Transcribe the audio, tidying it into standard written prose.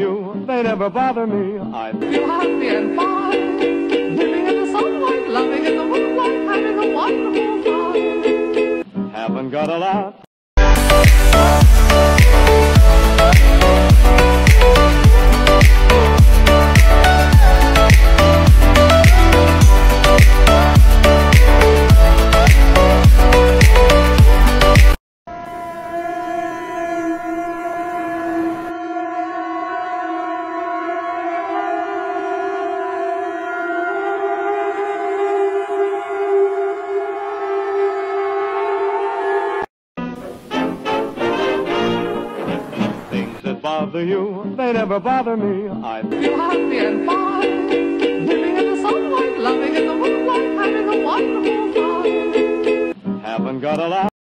you, they never bother me. I feel happy and fine, living in the sunlight, loving in the moonlight, having a wonderful time. haven't got a lot. Bother you, they never bother me. I feel happy and fine, living in the sunlight, loving in the moonlight, having a wonderful time. haven't got a lot.